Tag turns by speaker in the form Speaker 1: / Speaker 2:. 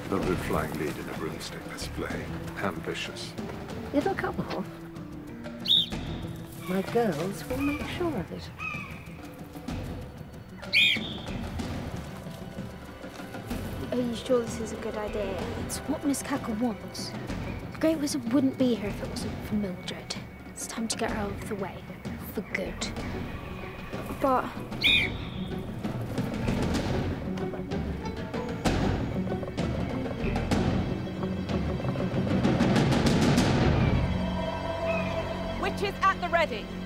Speaker 1: Lovely flying lead in a broomstick display. Ambitious.
Speaker 2: It'll come off. My girls will make sure of it.
Speaker 3: Are you sure this is a good idea?
Speaker 4: It's what Miss Cackle wants. The Great Wizard wouldn't be here if it wasn't for Mildred. It's time to get her out of the way. For good.
Speaker 3: But...
Speaker 5: Witches at the ready.